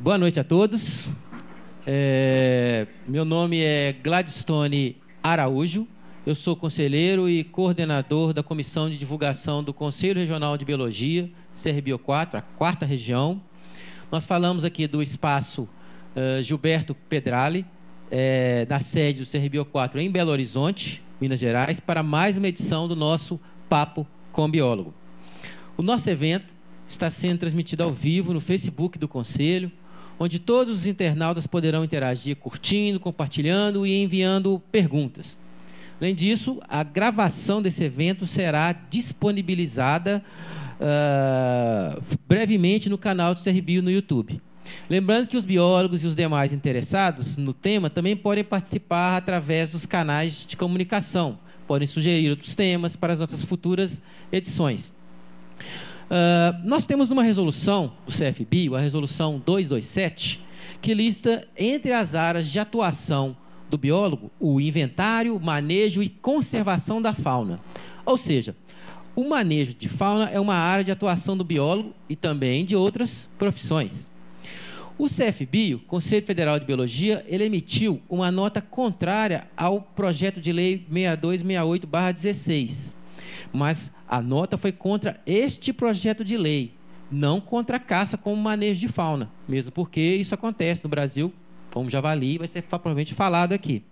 Boa noite a todos. Meu nome é Gladstone Araújo. Eu sou conselheiro e coordenador da Comissão de Divulgação do Conselho Regional de Biologia, CRBio4, a 4ª região. Nós falamos aqui do espaço Gilberto Pedrali, na sede do CRBio4 em Belo Horizonte, Minas Gerais, para mais uma edição do nosso Papo com Biólogo. O nosso evento está sendo transmitido ao vivo no Facebook do Conselho, onde todos os internautas poderão interagir curtindo, compartilhando e enviando perguntas. Além disso, a gravação desse evento será disponibilizada brevemente no canal do CRBio no YouTube. Lembrando que os biólogos e os demais interessados no tema também podem participar através dos canais de comunicação. Podem sugerir outros temas para as nossas futuras edições. Nós temos uma resolução do CFBio, a resolução 227, que lista entre as áreas de atuação do biólogo o inventário, manejo e conservação da fauna. Ou seja, o manejo de fauna é uma área de atuação do biólogo e também de outras profissões. O CFBio, Conselho Federal de Biologia, ele emitiu uma nota contrária ao projeto de lei 6268/16. Mas a nota foi contra este projeto de lei, não contra a caça como manejo de fauna, mesmo porque isso acontece no Brasil, como javali, vai ser provavelmente falado aqui.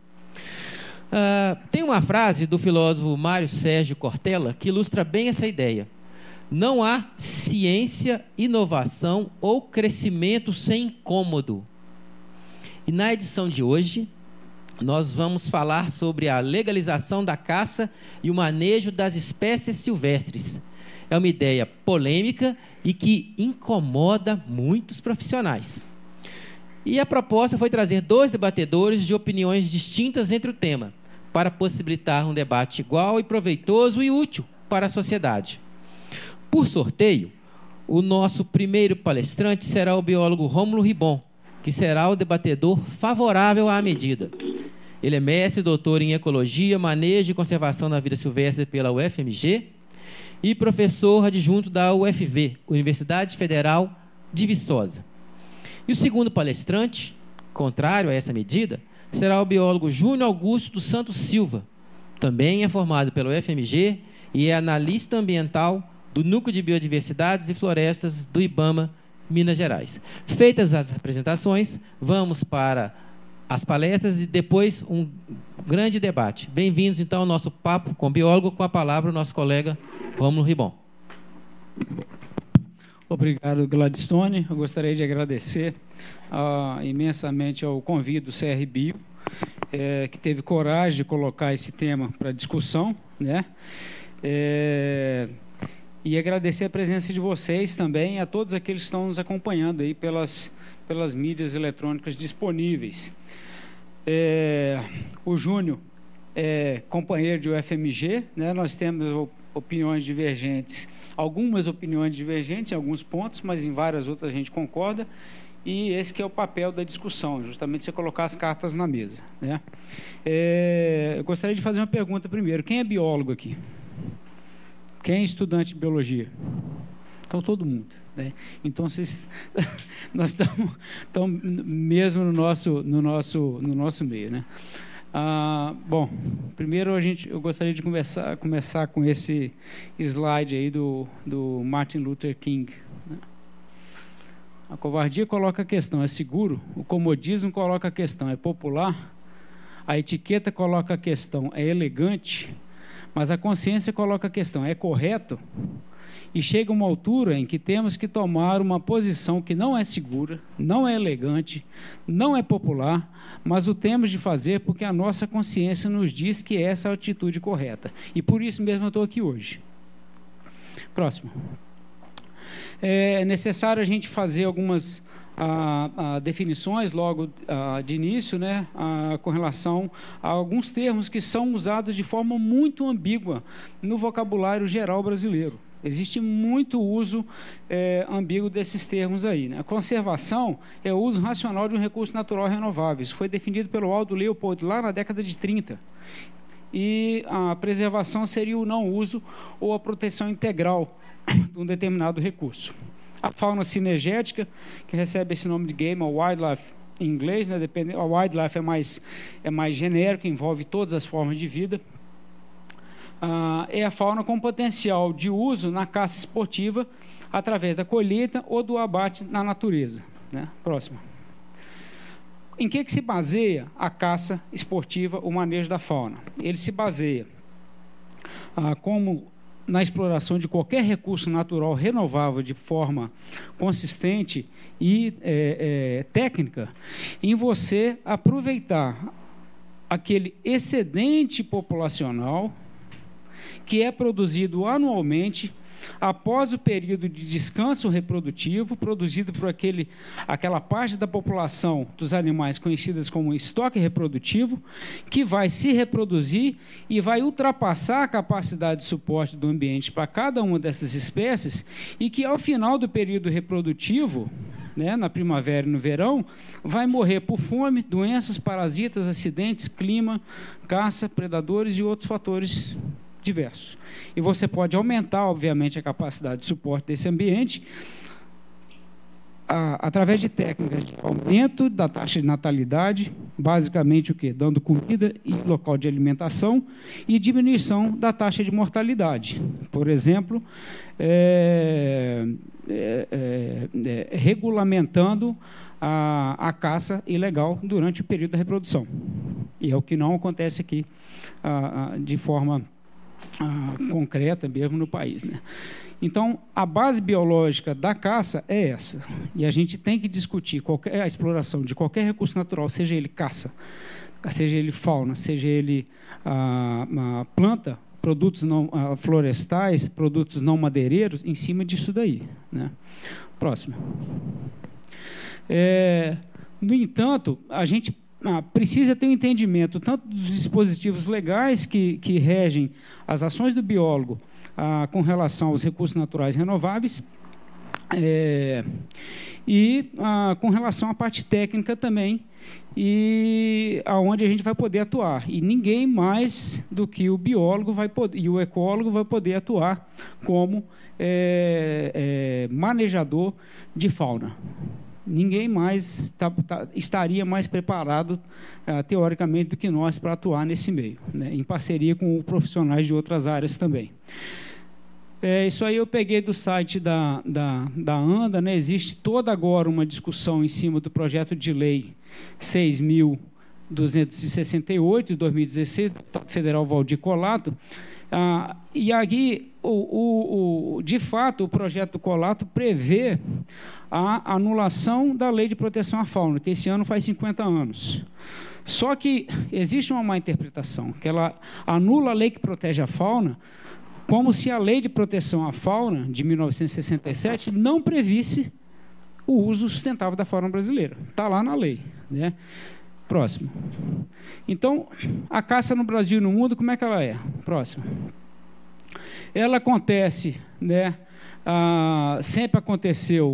Tem uma frase do filósofo Mário Sérgio Cortella que ilustra bem essa ideia. Não há ciência, inovação ou crescimento sem incômodo. E na edição de hoje, nós vamos falar sobre a legalização da caça e o manejo das espécies silvestres. É uma ideia polêmica e que incomoda muitos profissionais. E a proposta foi trazer 2 debatedores de opiniões distintas entre o tema, para possibilitar um debate igual e proveitoso e útil para a sociedade. Por sorteio, o nosso primeiro palestrante será o biólogo Rômulo Ribon, que será o debatedor favorável à medida. Ele é mestre e doutor em Ecologia, Manejo e Conservação da Vida Silvestre pela UFMG e professor adjunto da UFV, Universidade Federal de Viçosa. E o segundo palestrante, contrário a essa medida, será o biólogo Júnior Augusto dos Santos Silva. Também é formado pela UFMG e é analista ambiental do Núcleo de Biodiversidades e Florestas do IBAMA, Minas Gerais. Feitas as apresentações, vamos para as palestras e depois um grande debate. Bem-vindos, então, ao nosso Papo com Biólogo, com a palavra o nosso colega Rômulo Ribon. Obrigado, Gladstone. Eu gostaria de agradecer imensamente ao convite do CRBio, que teve coragem de colocar esse tema para discussão, né? E agradecer a presença de vocês também e a todos aqueles que estão nos acompanhando aí pelas mídias eletrônicas disponíveis. O Júnior é companheiro de UFMG, né? Nós temos opiniões divergentes, algumas opiniões divergentes em alguns pontos, mas em várias outras a gente concorda, e esse que é o papel da discussão, justamente você colocar as cartas na mesa, né? Eu gostaria de fazer uma pergunta primeiro. Quem é biólogo aqui? Quem é estudante de biologia? Então, todo mundo, né? Então, nós estamos mesmo no nosso meio, né? Bom, primeiro eu gostaria de começar com esse slide aí do Martin Luther King, né? A covardia coloca a questão, é seguro? O comodismo coloca a questão, é popular? A etiqueta coloca a questão, é elegante? Mas a consciência coloca a questão, é correto? E chega uma altura em que temos que tomar uma posição que não é segura, não é elegante, não é popular, mas o temos de fazer porque a nossa consciência nos diz que essa é a atitude correta. E por isso mesmo eu estou aqui hoje. Próximo. É necessário a gente fazer algumas definições logo de início, né, com relação a alguns termos que são usados de forma muito ambígua no vocabulário geral brasileiro. Existe muito uso ambíguo desses termos aí, né? A conservação é o uso racional de um recurso natural renovável. Isso foi definido pelo Aldo Leopold lá na década de 30. E a preservação seria o não uso ou a proteção integral de um determinado recurso. A fauna cinegética, que recebe esse nome de game ou wildlife em inglês, né? A wildlife é mais genérico, envolve todas as formas de vida. É a fauna com potencial de uso na caça esportiva através da colheita ou do abate na natureza, né? Próximo. Em que se baseia a caça esportiva, o manejo da fauna? Ele se baseia como na exploração de qualquer recurso natural renovável de forma consistente e técnica, em você aproveitar aquele excedente populacional que é produzido anualmente após o período de descanso reprodutivo, produzido por aquela parte da população dos animais conhecidas como estoque reprodutivo, que vai se reproduzir e vai ultrapassar a capacidade de suporte do ambiente para cada uma dessas espécies, e que, ao final do período reprodutivo, né, na primavera e no verão, vai morrer por fome, doenças, parasitas, acidentes, clima, caça, predadores e outros fatores diversos. E você pode aumentar, obviamente, a capacidade de suporte desse ambiente através de técnicas de aumento da taxa de natalidade, basicamente o quê? Dando comida e local de alimentação, e diminuição da taxa de mortalidade. Por exemplo, regulamentando a caça ilegal durante o período da reprodução. E é o que não acontece aqui de forma concreta mesmo no país, né? Então, a base biológica da caça é essa. E a gente tem que discutir a exploração de qualquer recurso natural, seja ele caça, seja ele fauna, seja ele planta, produtos não florestais, produtos não madeireiros, em cima disso daí, né? Próximo. No entanto, a gente precisa ter um entendimento tanto dos dispositivos legais que regem as ações do biólogo com relação aos recursos naturais renováveis e com relação à parte técnica também, e aonde a gente vai poder atuar. E ninguém mais do que o biólogo e o ecólogo vai poder atuar como manejador de fauna. Ninguém mais estaria mais preparado, teoricamente, do que nós para atuar nesse meio, né, em parceria com profissionais de outras áreas também. Isso aí eu peguei do site da ANDA, né? Existe toda agora uma discussão em cima do projeto de lei 6.268, de 2016, do deputado federal Valdir Colato. E aqui, de fato, o projeto do Colato prevê a anulação da Lei de Proteção à Fauna, que esse ano faz 50 anos. Só que existe uma má interpretação, que ela anula a lei que protege a fauna, como se a Lei de Proteção à Fauna, de 1967, não previsse o uso sustentável da fauna brasileira. Está lá na lei, né? Próximo. Então, a caça no Brasil e no mundo, como é que ela é? Próximo. Ela acontece, né? Sempre aconteceu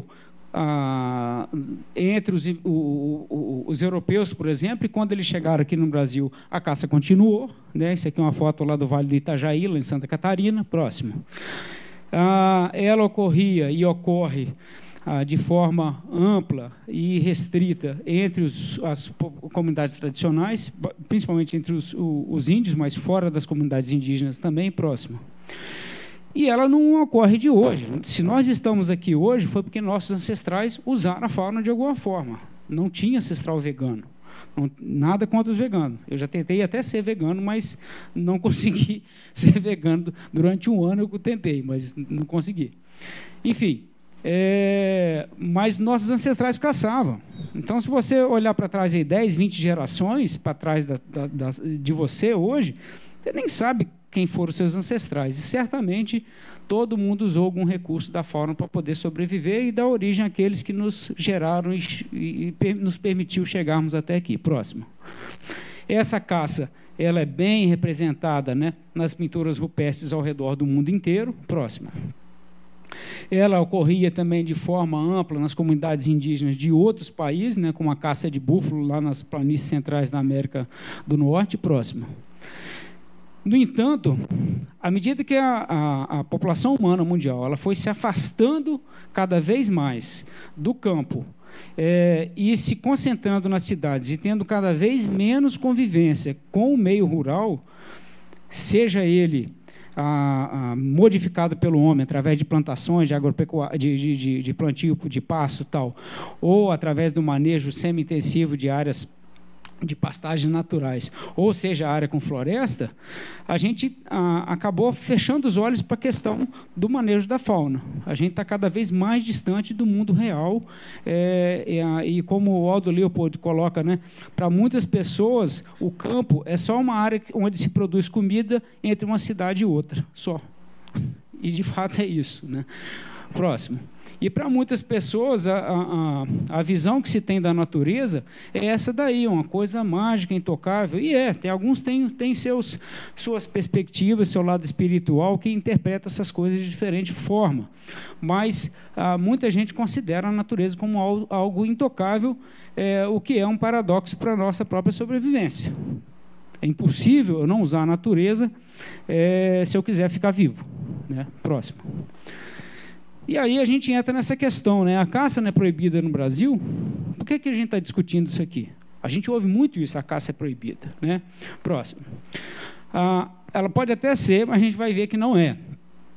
entre os europeus, por exemplo, e quando eles chegaram aqui no Brasil, a caça continuou, né? Isso aqui é uma foto lá do Vale do Itajaí, lá em Santa Catarina. Próximo. Ela ocorria e ocorre de forma ampla e restrita entre as comunidades tradicionais, principalmente entre os índios, mas fora das comunidades indígenas também. Próximo. E ela não ocorre de hoje. Se nós estamos aqui hoje, foi porque nossos ancestrais usaram a fauna de alguma forma. Não tinha ancestral vegano. Nada contra os veganos. Eu já tentei até ser vegano, mas não consegui ser vegano. Durante um ano eu tentei, mas não consegui. Enfim, mas nossos ancestrais caçavam. Então, se você olhar para trás aí 10, 20 gerações para trás de você hoje, você nem sabe quem foram os seus ancestrais. E certamente todo mundo usou algum recurso da fauna para poder sobreviver e dar origem àqueles que nos geraram e nos permitiu chegarmos até aqui. Próximo. Essa caça, ela é bem representada, né, nas pinturas rupestres ao redor do mundo inteiro. Próximo. Ela ocorria também de forma ampla nas comunidades indígenas de outros países, né, como a caça de búfalo lá nas planícies centrais da América do Norte. Próximo. No entanto, à medida que a população humana mundial ela foi se afastando cada vez mais do campo e se concentrando nas cidades e tendo cada vez menos convivência com o meio rural, seja ele modificado pelo homem através de plantações, de plantio de pasto tal, ou através do manejo semi-intensivo de áreas de pastagens naturais, ou seja, a área com floresta, a gente acabou fechando os olhos para a questão do manejo da fauna. A gente está cada vez mais distante do mundo real, e como o Aldo Leopold coloca, né, para muitas pessoas, o campo é só uma área onde se produz comida entre uma cidade e outra, só. E, de fato, é isso, né? Próximo. E para muitas pessoas, a visão que se tem da natureza é essa daí, uma coisa mágica, intocável. E alguns têm suas perspectivas, seu lado espiritual, que interpreta essas coisas de diferente forma. Mas muita gente considera a natureza como algo intocável, o que é um paradoxo para a nossa própria sobrevivência. É impossível eu não usar a natureza se eu quiser ficar vivo, né? Próximo. E aí a gente entra nessa questão, né? A caça não é proibida no Brasil. Por que a gente está discutindo isso aqui? A gente ouve muito isso, a caça é proibida, né? Próximo. Ela pode até ser, mas a gente vai ver que não é.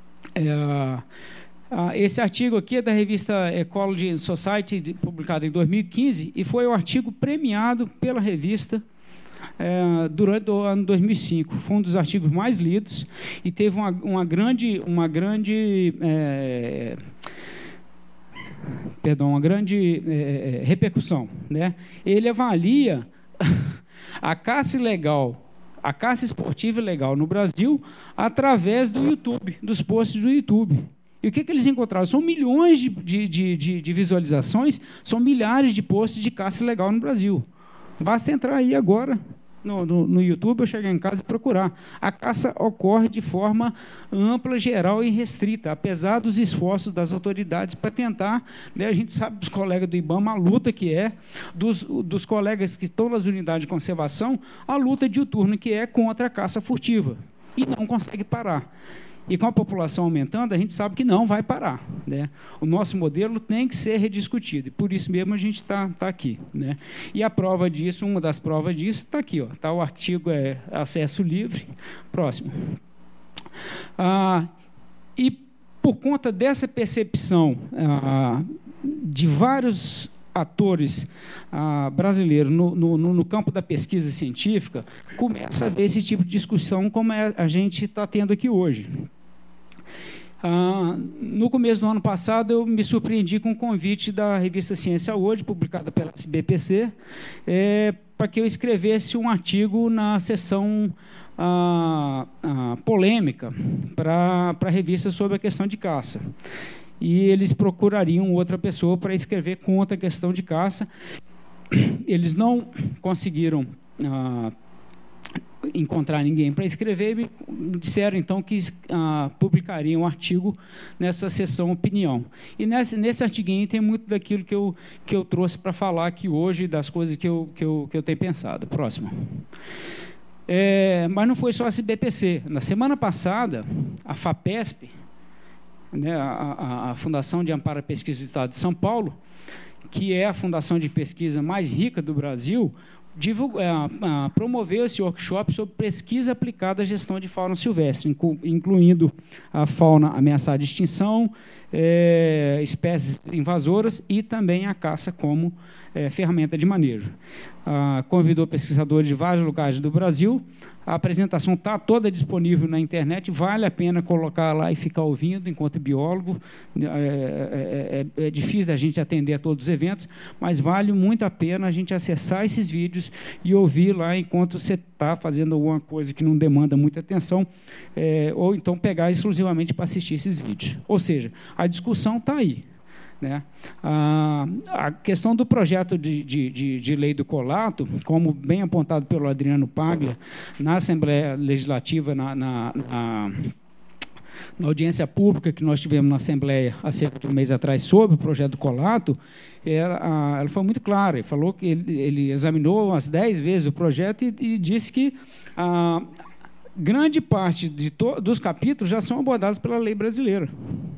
Esse artigo aqui é da revista Ecology and Society, publicado em 2015, e foi o artigo premiado pela revista durante o ano 2005. Foi um dos artigos mais lidos e teve uma grande repercussão, né? Ele avalia a caça ilegal, a caça esportiva ilegal no Brasil através do YouTube, dos posts do YouTube. E o que eles encontraram? São milhões de visualizações, são milhares de posts de caça ilegal no Brasil. Basta entrar aí agora no YouTube, eu chegar em casa e procurar. A caça ocorre de forma ampla, geral e restrita, apesar dos esforços das autoridades para tentar, né, a gente sabe dos colegas do IBAMA, a luta que é, dos colegas que estão nas unidades de conservação, a luta diuturna que é contra a caça furtiva. E não consegue parar. E com a população aumentando, a gente sabe que não vai parar, né? O nosso modelo tem que ser rediscutido, e por isso mesmo a gente está aqui, né? E a prova disso, uma das provas disso, está aqui, está o artigo, acesso livre. Próximo. E por conta dessa percepção de vários atores brasileiros no campo da pesquisa científica, começa a haver esse tipo de discussão como a gente está tendo aqui hoje. No começo do ano passado, eu me surpreendi com o convite da revista Ciência Hoje, publicada pela SBPC, para que eu escrevesse um artigo na seção polêmica para a revista sobre a questão de caça. E eles procurariam outra pessoa para escrever contra a questão de caça. Eles não conseguiram encontrar ninguém para escrever, e me disseram então que publicariam um artigo nessa seção opinião. E nesse artiguinho tem muito daquilo que eu trouxe para falar aqui hoje, das coisas que eu tenho pensado. Próximo. Mas não foi só a SBPC. Na semana passada, a FAPESP, né, a Fundação de Amparo à Pesquisa do Estado de São Paulo, que é a fundação de pesquisa mais rica do Brasil, promoveu esse workshop sobre pesquisa aplicada à gestão de fauna silvestre, incluindo a fauna ameaçada de extinção, espécies invasoras e também a caça como ferramenta de manejo. Convidou pesquisadores de vários lugares do Brasil. A apresentação está toda disponível na internet, vale a pena colocar lá e ficar ouvindo enquanto biólogo. É difícil da gente atender a todos os eventos, mas vale muito a pena a gente acessar esses vídeos e ouvir lá enquanto você está fazendo alguma coisa que não demanda muita atenção, ou então pegar exclusivamente para assistir esses vídeos. Ou seja, a discussão está aí, né? A questão do projeto de lei do colato, como bem apontado pelo Adriano Paglia, na Assembleia Legislativa, na audiência pública que nós tivemos na Assembleia há cerca de um mês atrás sobre o projeto do colato, ela foi muito clara. Ele falou que ele examinou umas 10 vezes o projeto e disse que grande parte dos capítulos já são abordados pela lei brasileira.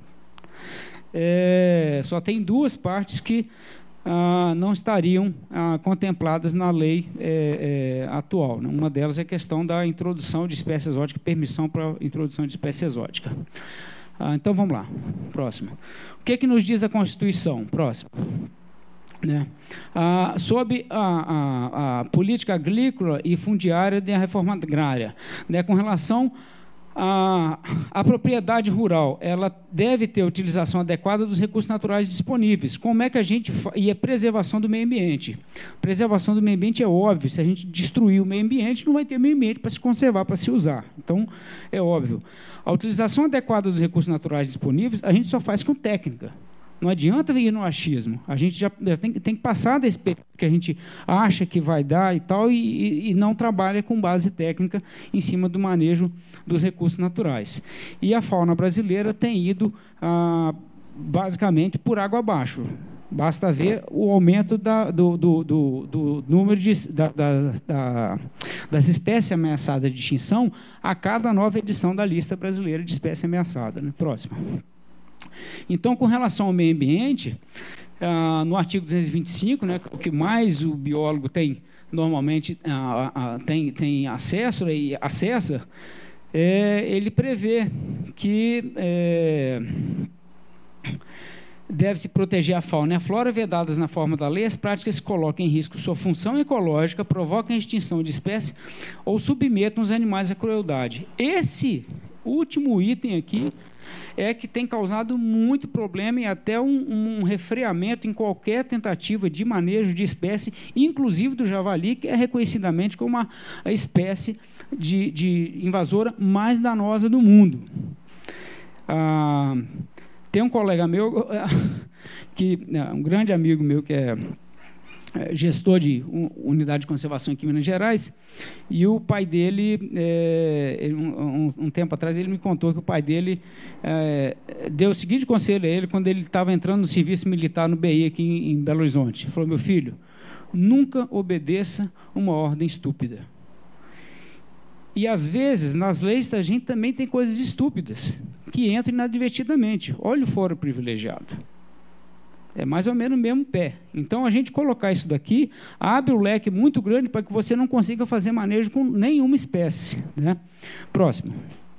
Só tem 2 partes que não estariam contempladas na lei atual, né? Uma delas é a questão da introdução de espécie exótica, permissão para a introdução de espécie exótica. Então, vamos lá. Próximo. O que nos diz a Constituição? Próximo. Né? Sobre a política agrícola e fundiária da reforma agrária, né? Com relação à propriedade rural, ela deve ter a utilização adequada dos recursos naturais disponíveis. Como é que a gente e a preservação do meio ambiente? Preservação do meio ambiente é óbvio. Se a gente destruir o meio ambiente, não vai ter meio ambiente para se conservar, para se usar. Então, é óbvio. A utilização adequada dos recursos naturais disponíveis, a gente só faz com técnica. Não adianta ir no achismo. A gente já tem que passar da experiência que a gente acha que vai dar e tal, e não trabalha com base técnica em cima do manejo dos recursos naturais. E a fauna brasileira tem ido, basicamente, por água abaixo. Basta ver o aumento do número das espécies ameaçadas de extinção a cada nova edição da lista brasileira de espécie ameaçada. Né? Próximo. Então, com relação ao meio ambiente, no artigo 225, né, o que mais o biólogo tem, normalmente, tem acesso e acessa, ele prevê que deve-se proteger a fauna e a flora vedadas na forma da lei, as práticas que colocam em risco sua função ecológica, provocam a extinção de espécies ou submetam os animais à crueldade. Esse último item aqui é que tem causado muito problema e até um refreamento em qualquer tentativa de manejo de espécie, inclusive do javali, que é reconhecidamente como a espécie de invasora mais danosa do mundo. Tem um colega meu, um grande amigo meu, que é gestor de unidade de conservação aqui em Minas Gerais, e o pai dele, um tempo atrás, ele me contou que o pai dele deu o seguinte conselho a ele quando ele estava entrando no serviço militar no BI aqui em Belo Horizonte. Ele falou: meu filho, nunca obedeça uma ordem estúpida. E, às vezes, nas leis da gente também tem coisas estúpidas que entram inadvertidamente. Olha o foro privilegiado. É mais ou menos o mesmo pé. Então, a gente colocar isso daqui abre o leque muito grande para que você não consiga fazer manejo com nenhuma espécie. Né? Próximo.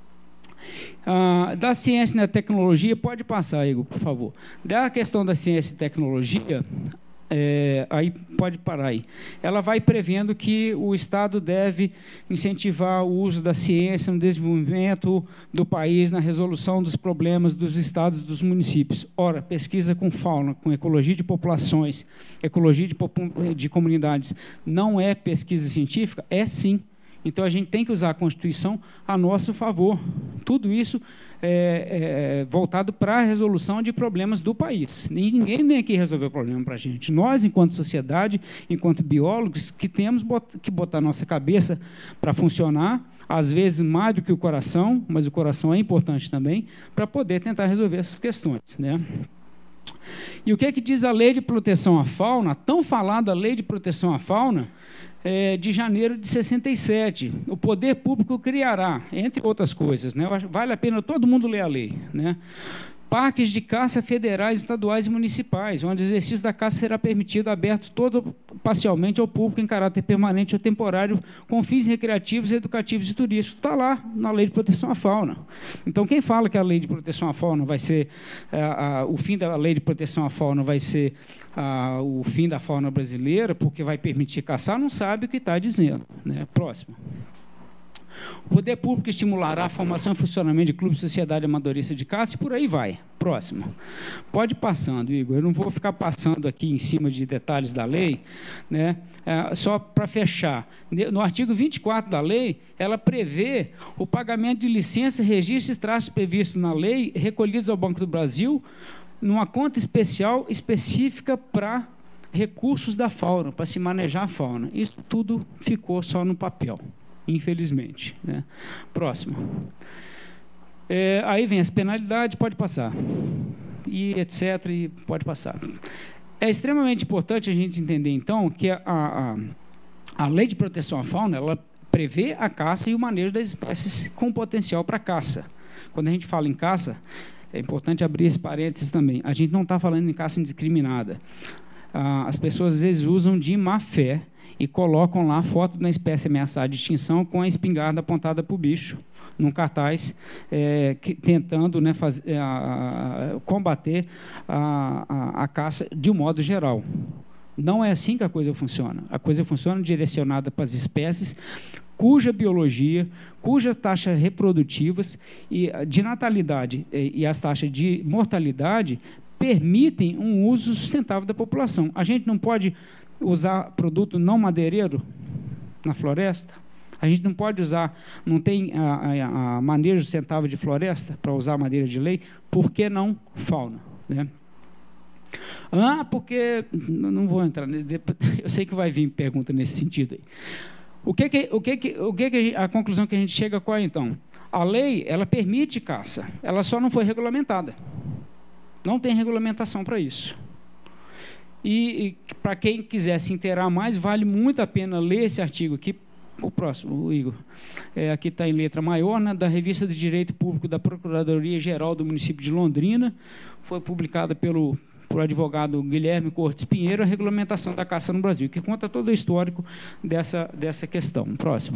Da ciência e da tecnologia, pode passar, Igor, por favor. Da questão da ciência e tecnologia, aí pode parar aí. Ela vai prevendo que o Estado deve incentivar o uso da ciência no desenvolvimento do país, na resolução dos problemas dos estados e dos municípios. Ora, pesquisa com fauna, com ecologia de populações, ecologia de comunidades, não é pesquisa científica? É sim. Então, a gente tem que usar a Constituição a nosso favor. Tudo isso voltado para a resolução de problemas do país. Ninguém vem aqui resolver o problema para a gente. Nós, enquanto sociedade, enquanto biólogos, que temos que botar nossa cabeça para funcionar, às vezes mais do que o coração, mas o coração é importante também, para poder tentar resolver essas questões. Né? E o que diz a Lei de Proteção à Fauna, a tão falada Lei de Proteção à Fauna, de janeiro de 67. O poder público criará, entre outras coisas, né? Vale a pena todo mundo ler a lei, né? Parques de caça federais, estaduais e municipais, onde o exercício da caça será permitido, aberto todo parcialmente ao público em caráter permanente ou temporário, com fins recreativos, educativos e turísticos. Está lá na Lei de Proteção à Fauna. Então, quem fala que a Lei de Proteção à Fauna vai ser, o fim da Lei de Proteção à Fauna vai ser o fim da fauna brasileira, porque vai permitir caçar, não sabe o que está dizendo. Né? Próximo. O poder público estimulará a formação e funcionamento de clubes de sociedade amadorista de caça e por aí vai. Próximo. Pode ir passando, Igor. Eu não vou ficar passando aqui em cima de detalhes da lei, né? Só para fechar. No artigo 24 da lei, ela prevê o pagamento de licença, registro e traços previstos na lei, recolhidos ao Banco do Brasil, numa conta especial específica para recursos da fauna, para se manejar a fauna. Isso tudo ficou só no papel, infelizmente. Né? Próximo. Aí vem as penalidades, pode passar. E etc., e pode passar. É extremamente importante a gente entender, então, que a Lei de Proteção à Fauna, ela prevê a caça e o manejo das espécies com potencial para caça. Quando a gente fala em caça, é importante abrir esse parênteses também. A gente não está falando em caça indiscriminada. As pessoas, às vezes, usam de má fé e colocam lá a foto de uma espécie ameaçada de extinção com a espingarda apontada para o bicho, num cartaz, tentando, né, combater a caça de um modo geral. Não é assim que a coisa funciona. A coisa funciona direcionada para as espécies cuja biologia, cujas taxas reprodutivas e de natalidade e as taxas de mortalidade permitem um uso sustentável da população. A gente não pode usar produto não madeireiro na floresta? A gente não pode usar, não tem a manejo sustentável de floresta para usar madeira de lei? Por que não fauna? Né? Porque... Não vou entrar... Eu sei que vai vir pergunta nesse sentido aí. A conclusão que a gente chega qual é, então? A lei, ela permite caça, ela só não foi regulamentada. Não tem regulamentação para isso. E para quem quiser se inteirar mais, vale muito a pena ler esse artigo aqui. O próximo, Igor. Aqui está em letra maior, né, da Revista de Direito Público da Procuradoria-Geral do município de Londrina. Foi publicada pelo advogado Guilherme Cortes Pinheiro, a regulamentação da caça no Brasil, que conta todo o histórico dessa questão. Próximo.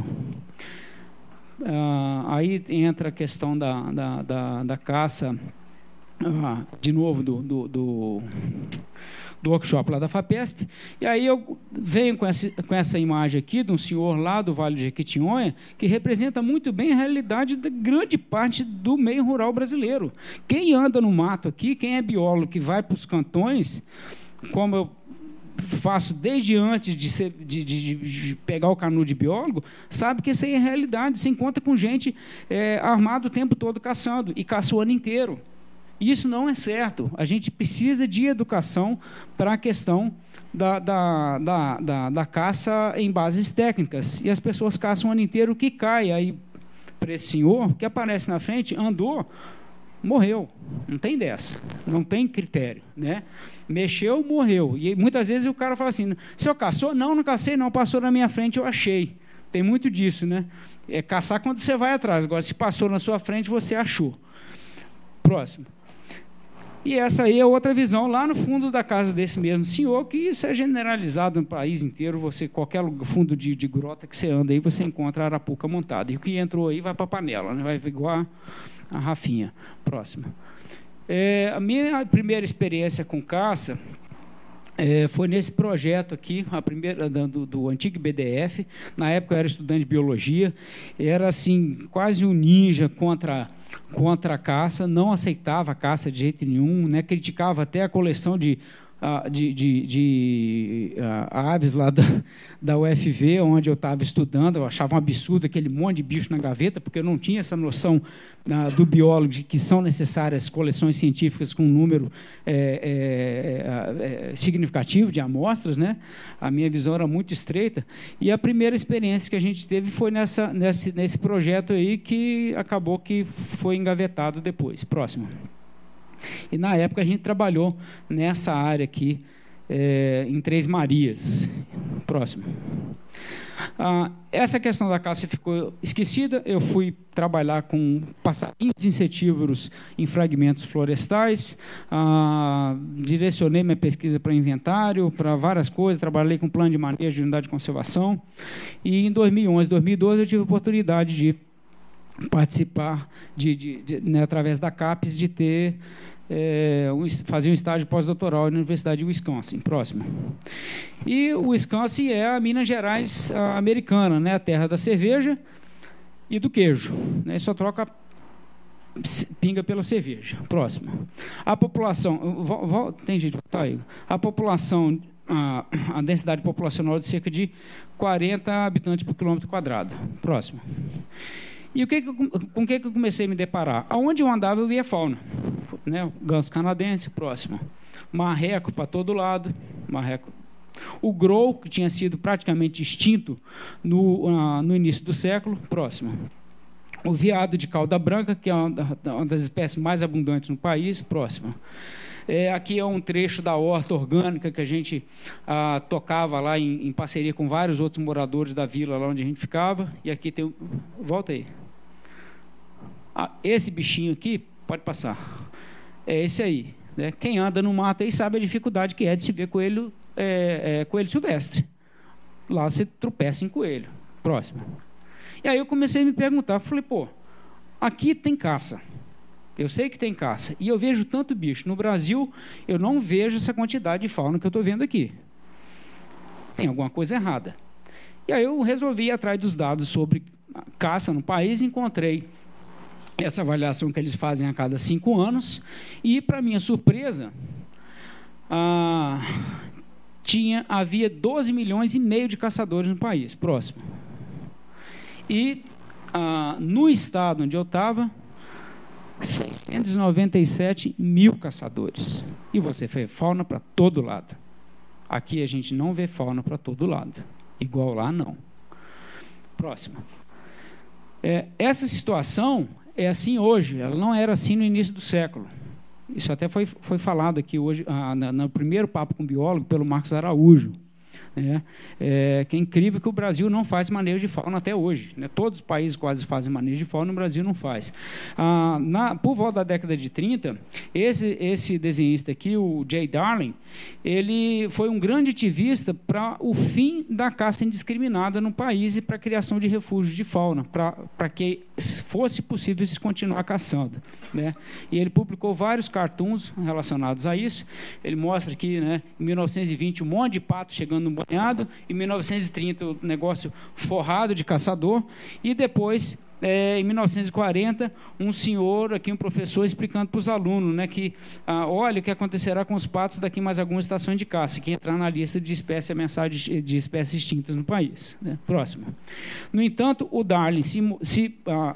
Aí entra a questão da caça, de novo, do workshop lá da FAPESP, e aí eu venho com essa imagem aqui de um senhor lá do Vale de Jequitinhonha, que representa muito bem a realidade da grande parte do meio rural brasileiro. Quem anda no mato aqui, quem é biólogo, que vai para os cantões, como eu faço desde antes de pegar o canudo de biólogo, sabe que isso aí é realidade. Você encontra com gente armada o tempo todo caçando, e caça o ano inteiro. Isso não é certo. A gente precisa de educação para a questão da caça em bases técnicas. E as pessoas caçam o ano inteiro, o que cai aí para esse senhor, que aparece na frente, andou, morreu. Não tem dessa. Não tem critério. Né? Mexeu, morreu. E muitas vezes o cara fala assim, o senhor caçou? Não cacei, não. Passou na minha frente, eu achei. Tem muito disso, né? É caçar quando você vai atrás. Agora, se passou na sua frente, você achou. Próximo. E essa aí é outra visão, lá no fundo da casa desse mesmo senhor, que isso é generalizado no país inteiro. Qualquer fundo de grota que você anda aí, você encontra a arapuca montada. E o que entrou aí vai para a panela, né? Vai igual a Rafinha. Próximo. A minha primeira experiência com caça foi nesse projeto aqui, a primeira do antigo BDF. Na época eu era estudante de biologia, era assim, quase um ninja contra a caça, não aceitava a caça de jeito nenhum, né? Criticava até a coleção de aves lá da UFV, onde eu estava estudando. Eu achava um absurdo aquele monte de bicho na gaveta, porque eu não tinha essa noção do biólogo de que são necessárias coleções científicas com um número significativo de amostras, né? A minha visão era muito estreita. E a primeira experiência que a gente teve foi nesse projeto aí, que acabou que foi engavetado depois. Próximo. E, na época, a gente trabalhou nessa área aqui, em Três Marias. Próximo. Essa questão da caça ficou esquecida. Eu fui trabalhar com passarinhos insetívoros em fragmentos florestais, direcionei minha pesquisa para inventário, para várias coisas, trabalhei com plano de manejo de unidade de conservação, e em 2011, 2012, eu tive a oportunidade de participar, né, através da CAPES, de fazer um estágio pós-doutoral na Universidade de Wisconsin. Próximo. E o Wisconsin é a Minas Gerais americana, né, a terra da cerveja e do queijo, né, só troca pinga pela cerveja. Próximo. A população... Tem gente que voltar aí. A população... A densidade populacional de cerca de 40 habitantes por quilômetro quadrado. Próximo. E com o que eu comecei a me deparar? Aonde eu andava, eu via fauna. Né? Ganso canadense, próximo. Marreco para todo lado. Marreco. O grou, que tinha sido praticamente extinto no início do século, próximo. O veado de cauda branca, que é uma das espécies mais abundantes no país, próximo. Aqui é um trecho da horta orgânica que a gente tocava lá em parceria com vários outros moradores da vila, lá onde a gente ficava. E aqui tem... Volta aí. Esse bichinho aqui, pode passar. É esse aí. Né? Quem anda no mato aí sabe a dificuldade que é de se ver coelho, coelho silvestre. Lá você tropeça em coelho. Próximo. E aí eu comecei a me perguntar, falei, pô, aqui tem caça. Eu sei que tem caça. E eu vejo tanto bicho. No Brasil, eu não vejo essa quantidade de fauna que eu estou vendo aqui. Tem alguma coisa errada. E aí eu resolvi ir atrás dos dados sobre caça no país e encontrei essa avaliação que eles fazem a cada 5 anos. E, para minha surpresa, havia 12 milhões e meio de caçadores no país. Próximo. E no estado onde eu estava, 697 mil caçadores. E você vê fauna para todo lado. Aqui a gente não vê fauna para todo lado. Igual lá, não. Próximo. Essa situação é assim hoje. Ela não era assim no início do século. Isso até foi falado aqui hoje, no primeiro papo com o biólogo, pelo Marcos Araújo. Que é incrível que o Brasil não faz manejo de fauna até hoje. Né? Todos os países quase fazem manejo de fauna, o Brasil não faz. Por volta da década de 30, esse desenhista aqui, o Jay Darling, ele foi um grande ativista para o fim da caça indiscriminada no país e para a criação de refúgios de fauna, para que fosse possível se continuar caçando. Né? E ele publicou vários cartoons relacionados a isso. Ele mostra aqui, né, em 1920, um monte de pato chegando no banhado, em 1930 o negócio forrado de caçador, e depois, em 1940, um senhor, aqui um professor, explicando para os alunos, né, que olha o que acontecerá com os patos daqui mais algumas estações de caça, que entrar na lista de espécies ameaçadas de espécies extintas no país. Né? Próximo. No entanto, o Darling se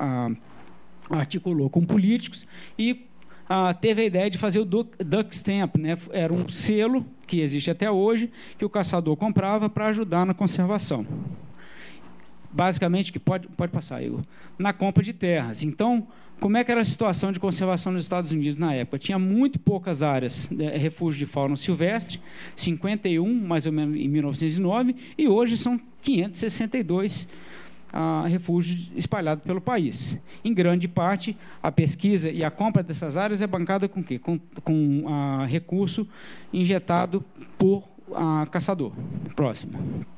articulou com políticos e teve a ideia de fazer o Duck Stamp, né? Era um selo que existe até hoje, que o caçador comprava para ajudar na conservação. Basicamente, que pode passar, Igor, na compra de terras. Então, como é que era a situação de conservação nos Estados Unidos na época? Tinha muito poucas áreas de refúgio de fauna silvestre, 51, mais ou menos, em 1909, e hoje são 562 refúgios espalhados pelo país. Em grande parte, a pesquisa e a compra dessas áreas é bancada com o quê? Com recurso injetado por caçador. Próximo.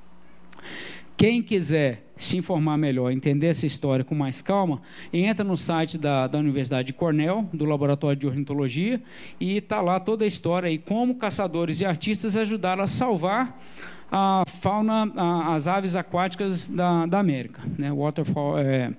Quem quiser se informar melhor, entender essa história com mais calma, entra no site da Universidade de Cornell, do Laboratório de Ornitologia, e está lá toda a história e como caçadores e artistas ajudaram a salvar a fauna, as aves aquáticas da América. Né? Waterfowl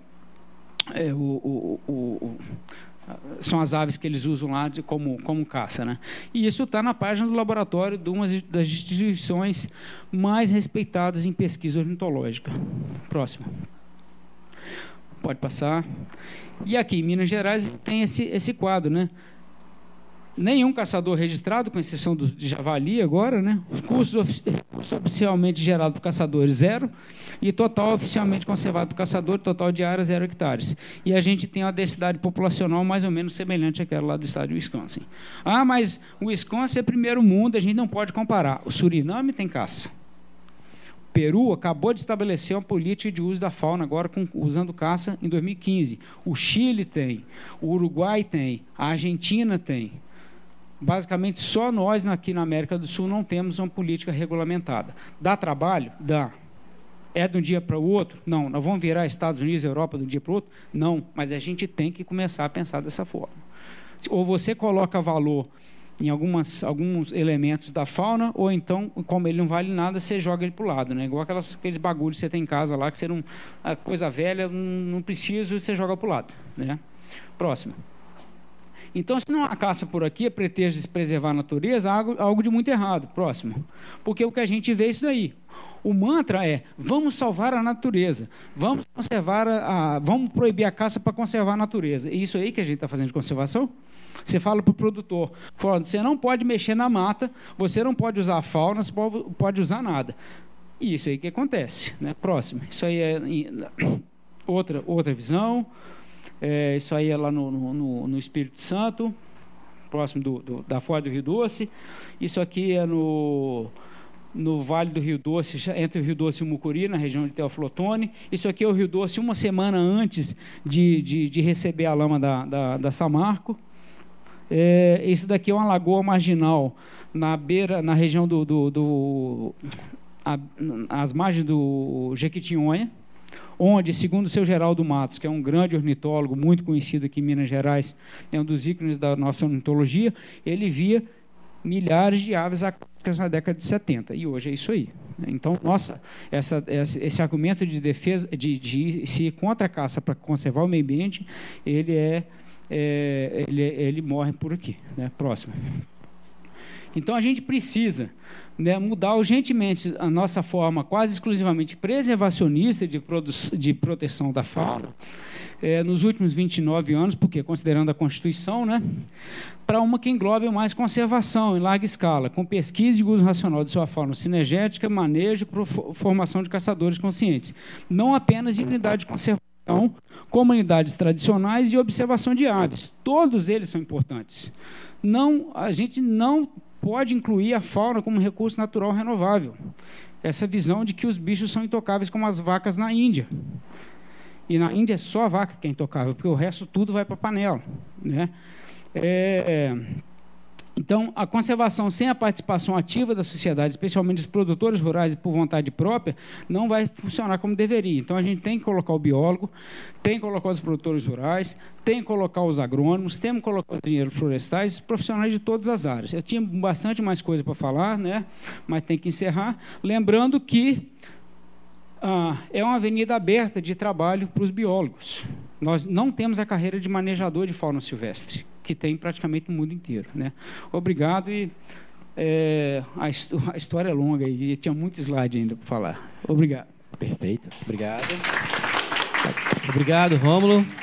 são as aves que eles usam lá como caça. Né? E isso está na página do laboratório de uma das instituições mais respeitadas em pesquisa ornitológica. Próximo. Pode passar. E aqui, em Minas Gerais, tem esse quadro, né? Nenhum caçador registrado, com exceção de javali agora, né? Os custos oficialmente gerados por caçadores, 0, e total oficialmente conservado por caçador, total de área, 0 hectares. E a gente tem uma densidade populacional mais ou menos semelhante àquela lá do estado de Wisconsin. Mas o Wisconsin é primeiro mundo, a gente não pode comparar. O Suriname tem caça. O Peru acabou de estabelecer uma política de uso da fauna, agora usando caça, em 2015. O Chile tem, o Uruguai tem, a Argentina tem. Basicamente, só nós aqui na América do Sul não temos uma política regulamentada. Dá trabalho? Dá. É de um dia para o outro? Não. Nós vamos virar Estados Unidos e Europa de um dia para o outro? Não. Mas a gente tem que começar a pensar dessa forma. Ou você coloca valor em alguns elementos da fauna, ou então, como ele não vale nada, você joga ele para o lado. Né? Igual aqueles bagulhos que você tem em casa lá, que você não, a coisa velha, não precisa, você joga para o lado. Né? Próximo. Então, se não há caça por aqui, é pretexto de se preservar a natureza, há algo de muito errado. Próximo. Porque o que a gente vê é isso daí. O mantra é, vamos salvar a natureza, vamos vamos proibir a caça para conservar a natureza. É isso aí que a gente está fazendo de conservação? Você fala para o produtor, você não pode mexer na mata, você não pode usar a fauna, você pode usar nada. E isso aí que acontece. Né? Próximo. Isso aí é outra visão. Isso aí é lá no Espírito Santo. próximo da Foz do Rio Doce. Isso aqui é no Vale do Rio Doce, entre o Rio Doce e o Mucuri, na região de Teófilo Otoni. Isso aqui é o Rio Doce uma semana antes de receber a lama da Samarco. Isso daqui é uma lagoa marginal na região às margens do Jequitinhonha, onde, segundo o seu Geraldo Matos, que é um grande ornitólogo muito conhecido aqui em Minas Gerais, é um dos ícones da nossa ornitologia, ele via milhares de aves aquáticas na década de 70, e hoje é isso aí. Então, esse argumento de defesa, de se ir contra a caça para conservar o meio ambiente, ele morre por aqui, né? Próximo. Então, a gente precisa, né, mudar urgentemente a nossa forma quase exclusivamente preservacionista de proteção da fauna, nos últimos 29 anos, porque considerando a Constituição, né, para uma que englobe mais conservação em larga escala, com pesquisa e uso racional de sua fauna sinergética, manejo e formação de caçadores conscientes, não apenas em unidade de conservação, comunidades tradicionais e observação de aves. Todos eles são importantes. A gente não pode incluir a fauna como recurso natural renovável. Essa visão de que os bichos são intocáveis como as vacas na Índia. E na Índia é só a vaca que é intocável, porque o resto tudo vai para a panela, né? Então, a conservação sem a participação ativa da sociedade, especialmente dos produtores rurais e por vontade própria, não vai funcionar como deveria. Então, a gente tem que colocar o biólogo, tem que colocar os produtores rurais, tem que colocar os agrônomos, tem que colocar os engenheiros florestais, profissionais de todas as áreas. Eu tinha bastante mais coisa para falar, né? Mas tem que encerrar. Lembrando que é uma avenida aberta de trabalho para os biólogos. Nós não temos a carreira de manejador de fauna silvestre, que tem praticamente no mundo inteiro, né? Obrigado, e a história é longa e tinha muito slide ainda para falar. Obrigado. Perfeito. Obrigado. Obrigado, Rômulo.